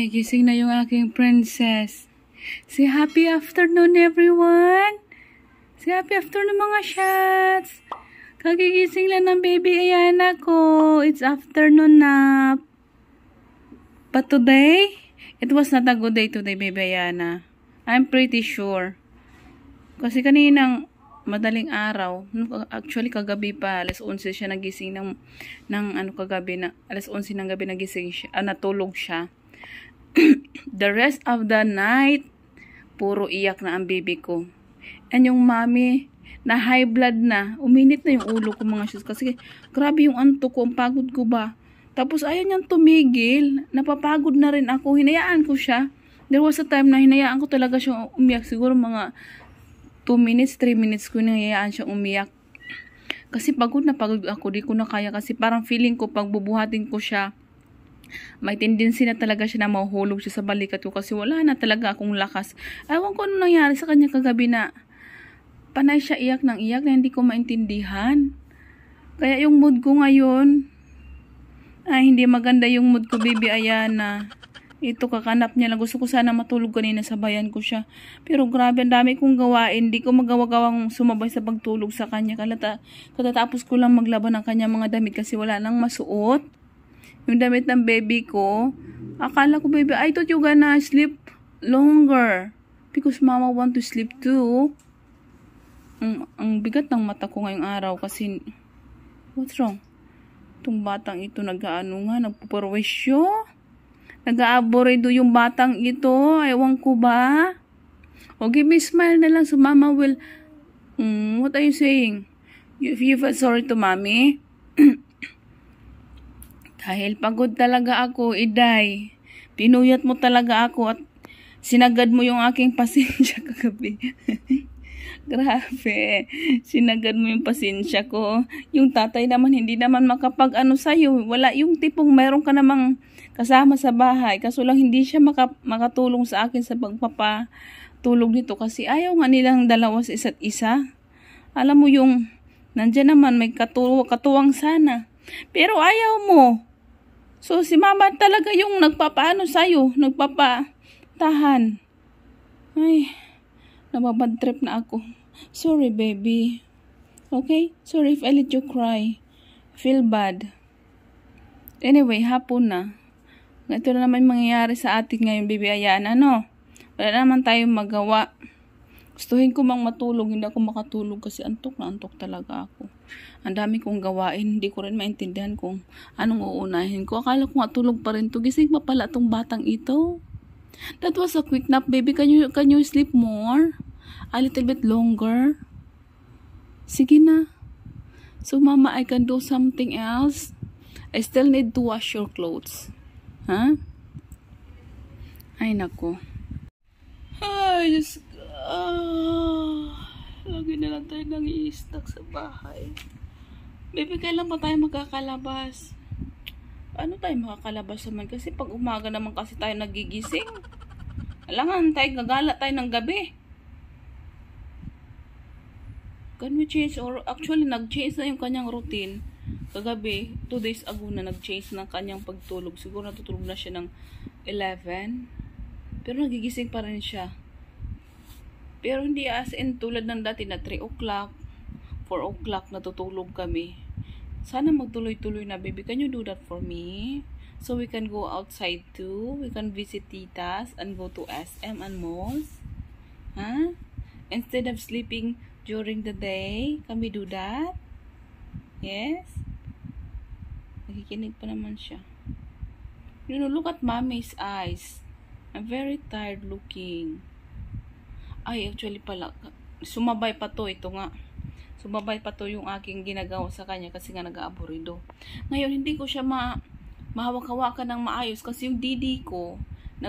Nagigising na yung aking princess. Say happy afternoon, everyone. Say happy afternoon, mga shots. Kagigising lang ng baby Ayana ko. It's afternoon nap. But today, it was not a good day today, baby Ayana. I'm pretty sure. Kasi kaninang madaling araw, actually kagabi pa, alas 11 siya nagising kagabi na, alas 11 ng gabi nagising siya, natulog siya. The rest of the night, puro iyak na ang baby ko. And yung mommy, na high blood na, uminit na yung ulo ko mga sis, kasi grabe yung antok ko, ang pagod ko ba. Tapos ayaw niyang tumigil, napapagod na rin ako, hinayaan ko siya. There was a time na hinayaan ko talaga siyang umiyak, siguro mga 2 minutes, 3 minutes ko hinayaan siyang umiyak. Kasi pagod na pagod ako, di ko na kaya, kasi parang feeling ko, pag bubuhatin ko siya, may tendency na talaga siya na mahuhulog siya sa balikat ko, kasi wala na talaga akong lakas. Ewan ko ano nangyari sa kanya kagabi na panay siya iyak ng iyak na hindi ko maintindihan. Kaya yung mood ko ngayon, ay hindi maganda yung mood ko, baby Ayana. Ito, kakanap niya lang. Gusto ko sana matulog kanina, sabayan ko siya. Pero grabe, ang dami kong gawain. Hindi ko magawa-gawang sumabay sa pagtulog sa kanya. Katatapos ko lang maglaban ng kanya mga damit kasi wala nang masuot. Yung damit ng baby ko, akala ko, baby, I thought you gonna sleep longer. Because mama want to sleep too. Ang bigat ng mata ko ngayong araw kasi, what's wrong? Itong batang ito nag-aano nga, nagpuperwisyo. Nag-aaborido yung batang ito. Ewan ko ba? O give me smile na lang so mama will, what are you saying? You feel sorry to mommy? Dahil pagod talaga ako, Iday. Pinuyat mo talaga ako at sinagad mo yung aking pasensya kagabi. Grabe. Sinagad mo yung pasensya ko. Yung tatay naman, hindi naman makapag-ano sa'yo. Wala yung tipong meron ka namang kasama sa bahay. Kaso lang hindi siya makatulong sa akin sa pagpapatulog nito. Kasi ayaw nga nilang dalawa sa isa't isa. Alam mo yung, nandyan naman may katuwang sana. Pero ayaw mo. So, si mama talaga yung nagpapaano sa'yo, nagpapatahan. Ay, nababad trip na ako. Sorry, baby. Okay? Sorry if I let you cry. Feel bad. Anyway, hapon na. Ito na naman mangyayari sa atin ngayon, baby Ayana, no? Wala naman tayong magawa. Gustuhin ko mang matulog, hindi ako makatulog kasi antok na antok talaga ako. Ang dami kong gawain, hindi ko rin maintindihan kung anong uunahin ko. Akala ko nga tulog pa rin to. Gising pa pala tong batang ito. That was a quick nap, baby. Can you sleep more? A little bit longer? Sige na. So, mama, I can do something else. I still need to wash your clothes. Huh? Ay, nako. Ay, Diyos ko. Lagi na lang tayo nang i-stuck sa bahay. Baby, kailan pa tayo magkakalabas? Paano tayo makakalabas naman? Kasi pag umaga naman kasi tayo nagigising. Alangan tayo, gagala tayo ng gabi. Can we change? Or actually, nag-change na yung kanyang routine. Kagabi, 2 days ago na nag-change ng kanyang pagtulog. Siguro natutulog na siya ng 11. Pero nagigising pa rin siya. Pero hindi as in tulad ng dati na 3 o'clock, 4 o'clock natutulog kami. Sana magtuloy-tuloy na, baby. Can you do that for me? So we can go outside too. We can visit titas and go to SM and malls. Huh? Instead of sleeping during the day, can we do that? Yes? Nakikinig pa naman siya. You know, look at mommy's eyes. I'm very tired looking. Ay, actually pala, sumabay pa to, ito nga. Sumabay pa to yung aking ginagawa sa kanya kasi nga nag-aaborido. Ngayon, hindi ko siya mahawak-hawakan ng maayos kasi yung didi ko,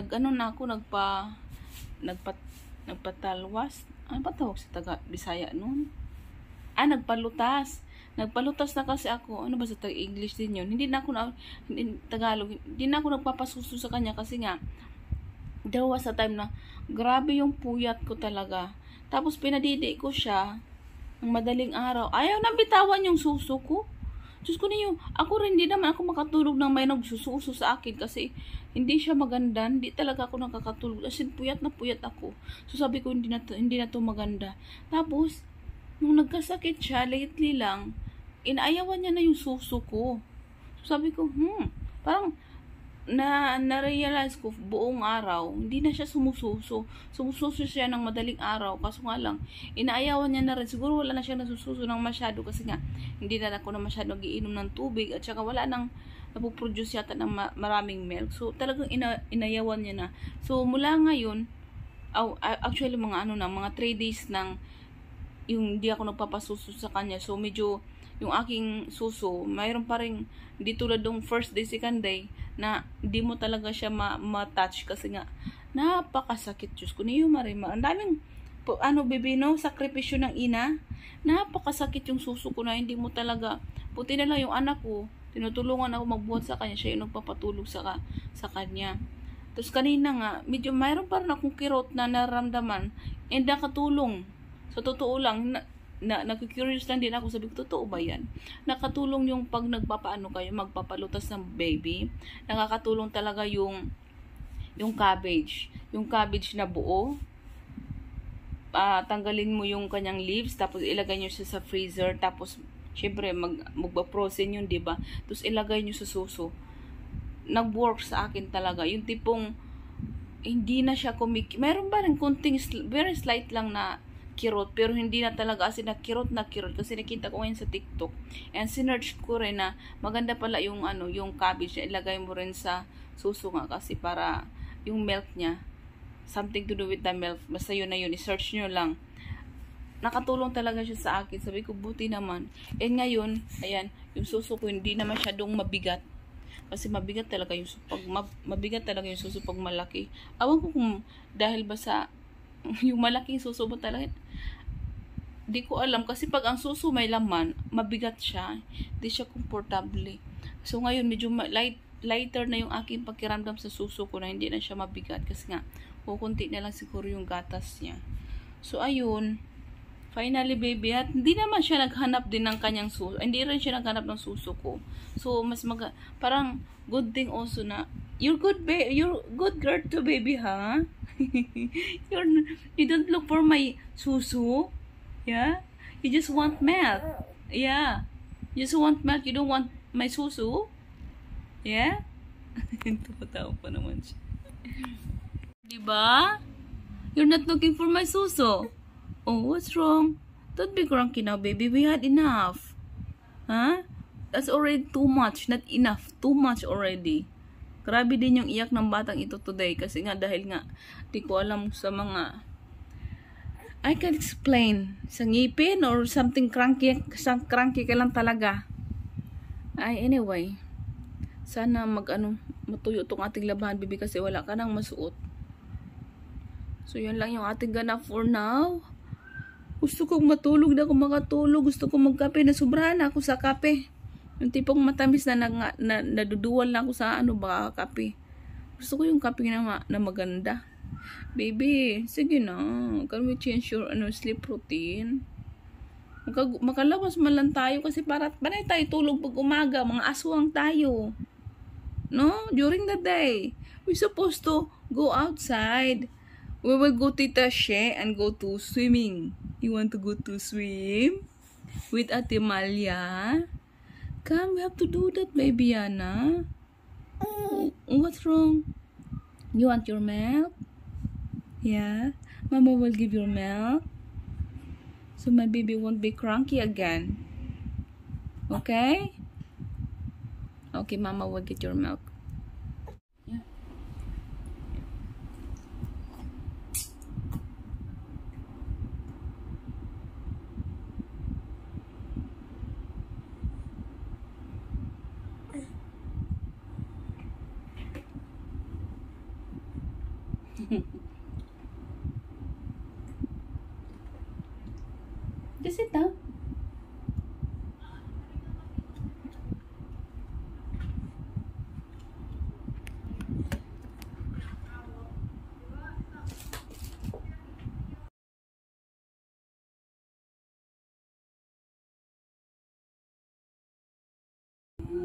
nagpatalwas. Ano ba tawag sa Bisaya nun? Nagpalutas. Nagpalutas na kasi ako. Ano ba sa English din yun? Tagalog. Hindi na ako nagpapasuso sa kanya kasi nga, there was a time na grabe yung puyat ko talaga. Tapos pinadidi ko siya ng madaling araw. Ayaw na bitawan yung suso ko. Diyos ko ninyo, ako rin, hindi naman ako makatulog ng may nagsususo sa akin kasi hindi siya maganda. Hindi talaga ako nakakatulog. As in, puyat na puyat ako. So sabi ko, hindi na to maganda. Tapos, nung nagkasakit siya, lately lang, inaayawan niya na yung suso ko. So sabi ko, parang, na-realize ko buong araw, hindi na siya sumususo. Sumususo siya ng madaling araw. Kaso nga lang, inaayawan niya na rin. Siguro wala na siya nasususo ng masyado kasi nga, hindi na ako na masyado nagiinom ng tubig at saka wala nang napoproduce yata ng maraming milk. So, talagang inayawan niya na. So, mula ngayon, actually mga mga 3 days nang yung hindi ako nagpapasuso sa kanya. So, medyo yung aking suso, mayroon pa rin, hindi tulad ng first day, second day, na hindi mo talaga siya ma-touch kasi nga, napakasakit. Diyos ko niyo, Marima. Ang daming, baby, no? Sakripisyo ng ina. Napakasakit yung suso ko na hindi mo talaga, puti na lang yung anak ko, tinutulungan ako magbuhat sa kanya, siya yung nagpapatulog sa kanya. Tapos kanina nga, medyo mayroon pa rin akong kirot na nararamdaman, and nakatulong. Sa totoo lang, nag-curious lang din ako, sabi ko, totoo ba yan? Nakatulong yung pag nagpapaano kayo, magpapalutas ng baby, nakakatulong talaga yung cabbage. Yung cabbage na buo, tanggalin mo yung kanyang leaves, tapos ilagay nyo siya sa freezer, tapos, syempre, magpa-frozen yun, diba? Tapos ilagay nyo sa suso. Nag-work sa akin talaga. Yung tipong, hindi na siya meron ba rin konting, very slight lang na kirot, pero hindi na talaga as in na kirot kasi nakita ko ngayon sa TikTok and sinearch ko rin na maganda pala yung yung cabbage na ilagay mo rin sa suso nga kasi para yung milk niya, something to do with the milk, basta yun na yun, i-search nyo lang. Nakatulong talaga siya sa akin, sabi ko buti naman. And ngayon, ayan, yung suso ko hindi na masyadong mabigat kasi mabigat talaga yung suso pag malaki. Awan ko kung dahil ba sa yung malaking suso mo talaga, di ko alam kasi pag ang suso may laman, mabigat siya, di siya komportable. So ngayon medyo lighter na yung aking pakiramdam sa suso ko na hindi na siya mabigat kasi nga kukunti na lang siguro yung gatas niya. So ayun, finally baby, at hindi naman siya naghanap din ng kanyang suso, hindi rin siya naghanap ng suso ko. So mas parang good thing also na you're good girl to baby, ha? You don't look for my susu, yeah? You just want milk, yeah? You just want milk, you don't want my susu, yeah? Tumatawa pa naman siya. Diba? You're not looking for my susu. Oh, what's wrong? Don't be cranky now, baby. We had enough. Huh? That's already too much. Not enough. Too much already. Grabe din yung iyak ng batang ito today kasi nga dahil nga di ko alam sa mga I can't explain sa ngipin or something cranky ka lang talaga. Anyway, sana matuyo tong ating labahan, baby, kasi wala ka nang masuot. So yun lang yung ating ganap for now. Gusto kong matulog na ako makatulog. Gusto kong magkape, na sobrahan ako sa kape. Yung tipong matamis na naduduwal na ako sa baka kape. Gusto ko yung kape na maganda. Baby, sige na. Can we change your sleep routine? Makalabas man lang tayo kasi panay tayo tulog pag umaga. Mga aswang tayo. No? During the day. We're supposed to go outside. We will go Tita She and go to swimming. You want to go to swim? With Ate Malia? Come, we have to do that, baby Yana. What's wrong? You want your milk? Yeah? Mama will give your milk. So my baby won't be cranky again. Okay? Okay, Mama will get your milk. Just sit down.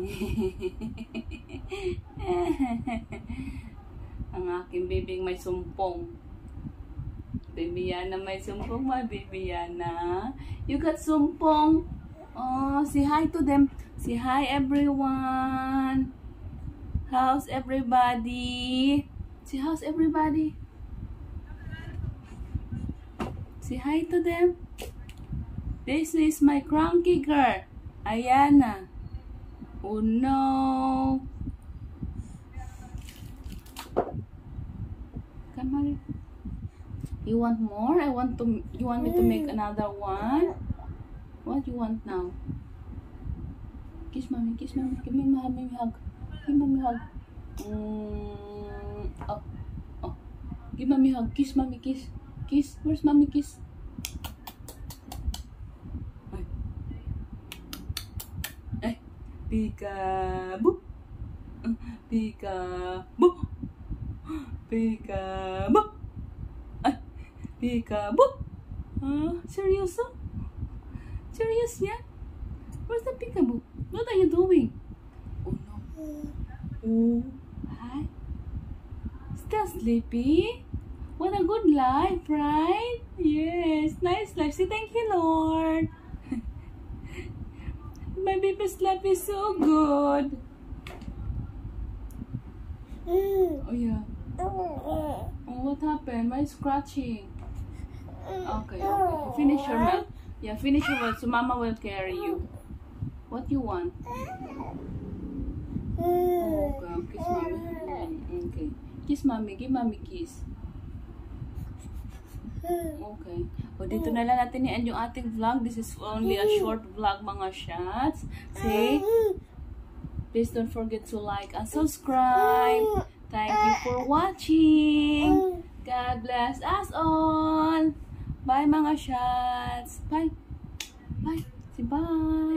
Ang aking baby may sumpong. Baby Yana may sumpong, my baby Yana. You got sumpong. Oh, say hi to them. Say hi everyone. How's everybody? Say how's everybody? Say hi to them. This is my cranky girl, Ayana. Oh no. Come on. You want more? You want me to make another one? What you want now? Kiss mommy, kiss mommy. Give me mommy hug. Give mommy hug. Oh, oh. Give mommy hug. Kiss mommy, kiss. Kiss. Where's mommy kiss? Ay. Peekaboo. Peekaboo. Peekaboo. Ay. Peekaboo. Seryoso? Serious yan? Where's the peekaboo? What are you doing? Oh no. Oh. Hi. Still sleepy? What a good life, right? Yes, nice life. Say thank you, Lord. My baby's life is so good. Oh yeah. Oh, what happened? Why scratching? Okay, okay. Finish your milk. Yeah, finish your milk so Mama will carry you. What you want? Oh, okay, kiss mommy. Okay. Kiss mommy. Give mommy kiss. Okay. O, dito na lang natin i-end yung ating vlog. This is only a short vlog, mga shots. Say, please don't forget to like and subscribe. Thank you for watching. God bless us all. Bye, mga shots. Bye. Bye. Say bye.